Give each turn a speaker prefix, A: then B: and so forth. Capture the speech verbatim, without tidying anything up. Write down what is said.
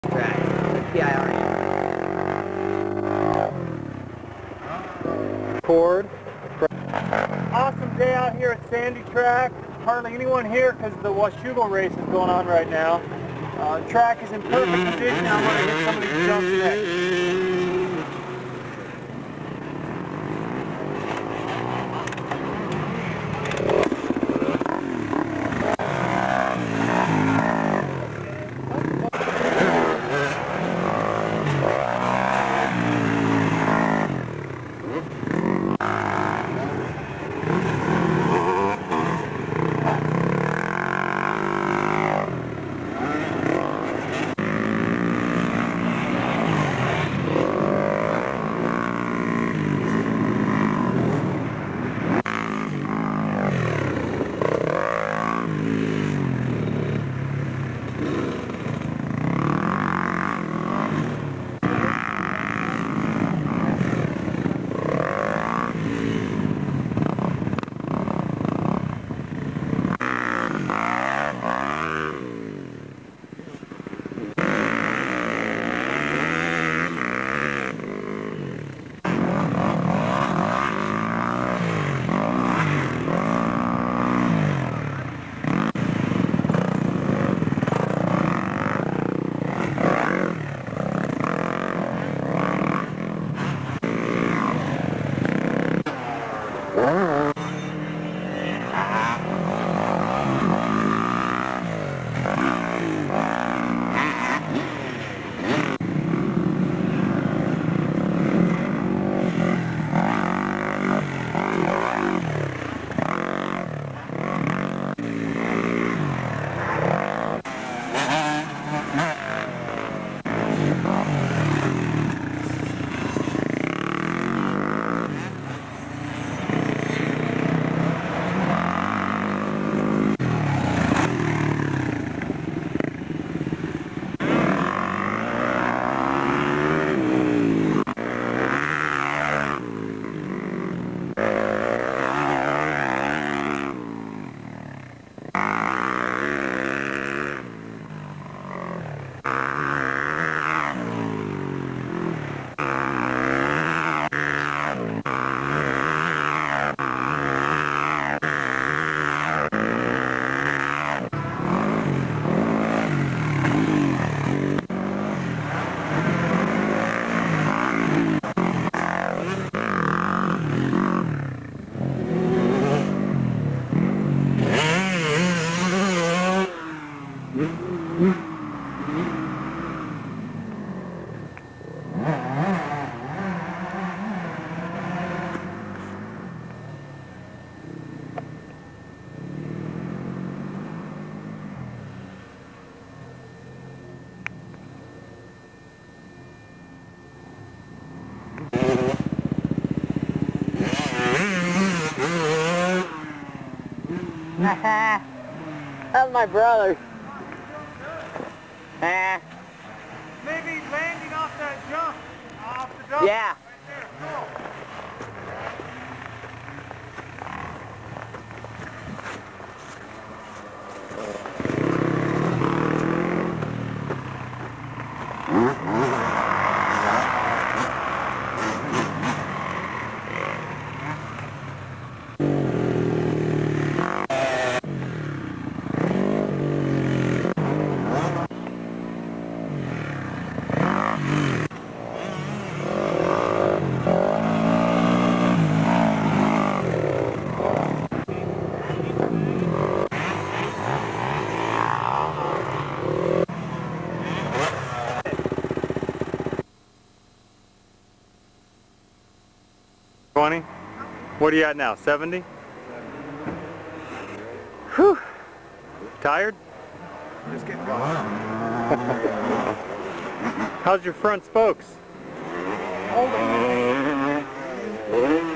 A: Track. P I R E.
B: Cord. Awesome day out here at Sandy Track. Hardly anyone here because the Washougal race is going on right now. Uh, the track is in perfect condition. I'm going to hit some of these jumps next. That's my brother. Eh. Maybe landing off that jump. Off the jump.
A: Yeah.
B: Right there. Cool. twenty? What are you at now? seventy? Whew. Tired? Just getting going. How's your front spokes? Holding.